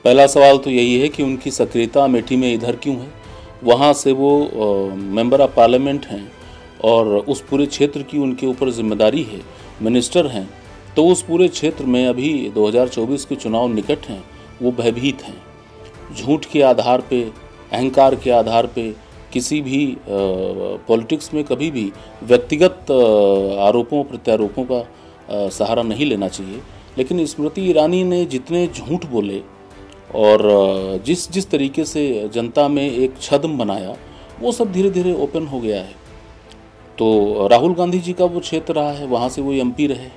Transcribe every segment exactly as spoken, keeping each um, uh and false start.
पहला सवाल तो यही है कि उनकी सक्रियता अमेठी में इधर क्यों है। वहाँ से वो मेंबर ऑफ पार्लियामेंट हैं और उस पूरे क्षेत्र की उनके ऊपर जिम्मेदारी है, मिनिस्टर हैं, तो उस पूरे क्षेत्र में अभी दो हज़ार चौबीस के चुनाव निकट हैं, वो भयभीत हैं। झूठ के आधार पे, अहंकार के आधार पे किसी भी पॉलिटिक्स में कभी भी व्यक्तिगत आरोपों प्रत्यारोपों का आ, सहारा नहीं लेना चाहिए। लेकिन स्मृति ईरानी ने जितने झूठ बोले और जिस जिस तरीके से जनता में एक छद्म बनाया, वो सब धीरे धीरे ओपन हो गया है। तो राहुल गांधी जी का वो क्षेत्र रहा है, वहाँ से वो एमपी रहे।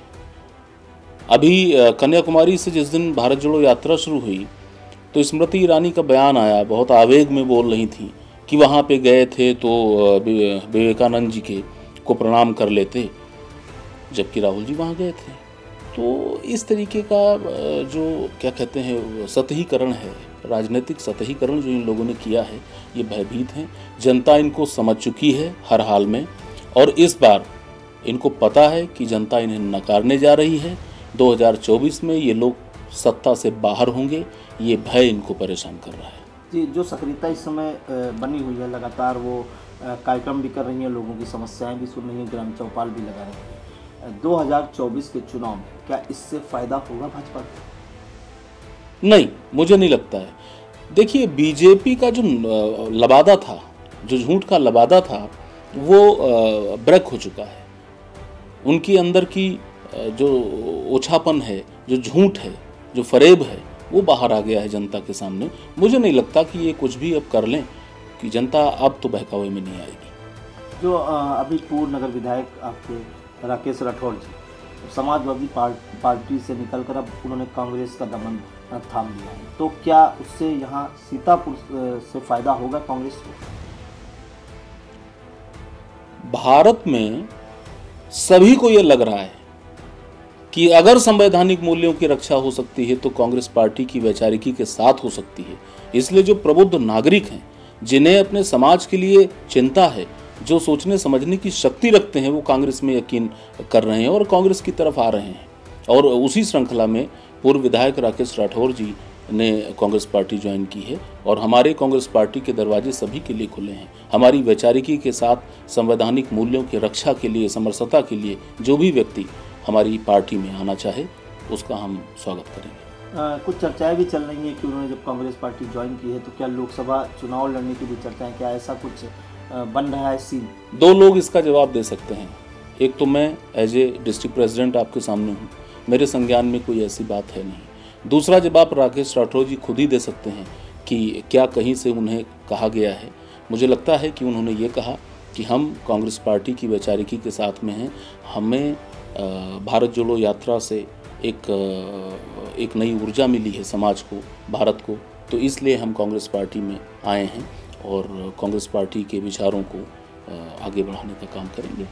अभी कन्याकुमारी से जिस दिन भारत जोड़ो यात्रा शुरू हुई तो स्मृति ईरानी का बयान आया, बहुत आवेग में बोल रही थी कि वहाँ पे गए थे तो विवेकानंद जी के को प्रणाम कर लेते, जबकि राहुल जी वहाँ गए थे। तो इस तरीके का जो क्या कहते हैं सतहीकरण है, राजनीतिक सतहीकरण जो इन लोगों ने किया है, ये भयभीत हैं। जनता इनको समझ चुकी है हर हाल में, और इस बार इनको पता है कि जनता इन्हें नकारने जा रही है। दो हज़ार चौबीस में ये लोग सत्ता से बाहर होंगे, ये भय इनको परेशान कर रहा है। जी, जो सक्रियता इस समय बनी हुई है, लगातार वो कार्यक्रम भी कर रही हैं, लोगों की समस्याएं भी सुन रही हैं, ग्राम चौपाल भी लगा रही हैं। दो हज़ार चौबीस के चुनाव में क्या इससे फायदा होगा भाजपा को? नहीं, मुझे नहीं लगता है। देखिए, बीजेपी का जो लबादा था, जो झूठ का लबादा था, वो ब्रेक हो चुका है। उनकी अंदर की जो ओछापन है, जो झूठ है, जो फरेब है, वो बाहर आ गया है जनता के सामने। मुझे नहीं लगता कि ये कुछ भी अब कर लें कि जनता अब तो बहकावे में नहीं आएगी। जो अभी पूर्व नगर विधायक आपके राकेश राठौर जी समाजवादी पार्टी से निकलकर अब उन्होंने कांग्रेस का दमन थाम लिया है, तो क्या उससे यहाँ सीतापुर से फायदा होगा कांग्रेस को? भारत में सभी को ये लग रहा है कि अगर संवैधानिक मूल्यों की रक्षा हो सकती है तो कांग्रेस पार्टी की वैचारिकी के साथ हो सकती है। इसलिए जो प्रबुद्ध नागरिक हैं, जिन्हें अपने समाज के लिए चिंता है, जो सोचने समझने की शक्ति रखते हैं, वो कांग्रेस में यकीन कर रहे हैं और कांग्रेस की तरफ आ रहे हैं। और उसी श्रृंखला में पूर्व विधायक राकेश राठौर जी ने कांग्रेस पार्टी ज्वाइन की है और हमारे कांग्रेस पार्टी के दरवाजे सभी के लिए खुले हैं। हमारी वैचारिकी के साथ संवैधानिक मूल्यों की रक्षा के लिए, समरसता के लिए जो भी व्यक्ति हमारी पार्टी में आना चाहे, उसका हम स्वागत करेंगे। आ, कुछ चर्चाएं भी चल रही हैं कि उन्होंने जब कांग्रेस पार्टी ज्वाइन की है तो क्या लोकसभा चुनाव लड़ने की भी चर्चाएं, क्या ऐसा कुछ बन रहा है सीन? दो लोग इसका जवाब दे सकते हैं। एक तो मैं एज ए डिस्ट्रिक्ट प्रेसिडेंट आपके सामने हूँ, मेरे संज्ञान में कोई ऐसी बात है नहीं। दूसरा जवाब राकेश राठौर जी खुद ही दे सकते हैं कि क्या कहीं से उन्हें कहा गया है। मुझे लगता है कि उन्होंने ये कहा कि हम कांग्रेस पार्टी की वैचारिकी के साथ में हैं, हमें भारत जोड़ो यात्रा से एक एक नई ऊर्जा मिली है समाज को, भारत को, तो इसलिए हम कांग्रेस पार्टी में आए हैं और कांग्रेस पार्टी के विचारों को आगे बढ़ाने का काम करेंगे।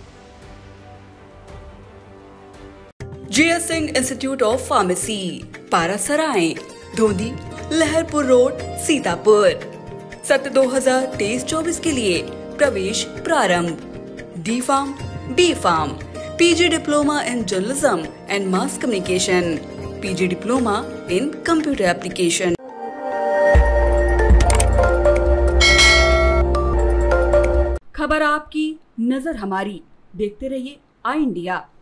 GS Singh institute of pharmacy, Parasarai, Dhondhi, Laharpur road, Sitapur. सत्र दो हज़ार तेईस चौबीस के लिए प्रवेश प्रारंभ। D pharm, B pharm, PG diploma in journalism and mass communication, PG diploma in computer application. खबर आपकी, नजर हमारी। देखते रहिए आई इंडिया।